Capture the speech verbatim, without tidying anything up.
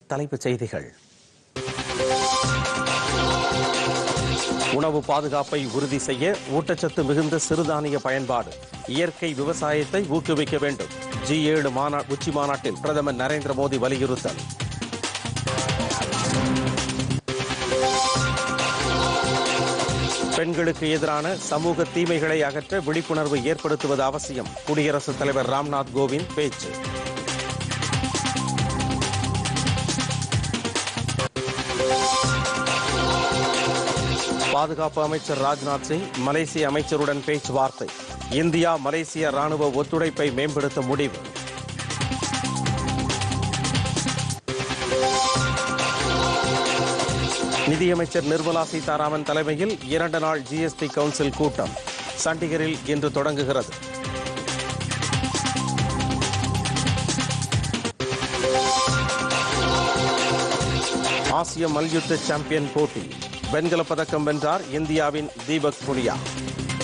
தலைப்புச் செய்திகள். உணவு பாதுகாப்பை உறுதி செய்ய ஊட்டச்சத்து மிகுந்த சிறுதானிய பயன்பாடு, இயற்கை விவசாயத்தை ஊக்குவிக்க வேண்டும். ஜி ஏழு மாநா உச்சி மாநாட்டில் பிரதமர் நரேந்திர மோடி வலியுறுத்தல். பெண்களுக்கு எதிரான சமூக தீமைகளை அகற்ற விழிப்புணர்வு ஏற்படுத்துவது அவசியம். குடியரசுத் தலைவர் ராம்நாத் கோவிந்த் பேச்சு. பாதுகாப்பு அமைச்சர் ராஜ்நாத் சிங் மலேசிய அமைச்சருடன் பேச்சுவார்த்தை. இந்தியா மலேசிய ராணுவ ஒத்துழைப்பை மேம்படுத்த முடிவு. நிதியமைச்சர் நிர்மலா சீதாராமன் தலைமையில் இரண்டு நாள் ஜிஎஸ்டி கவுன்சில் கூட்டம் சண்டிகரில் இன்று தொடங்குகிறது. ஆசிய மல்யுத்த சாம்பியன் போட்டி, வெண்கலப் பதக்கம் வென்றார் இந்தியாவின் தீபக் புனியா.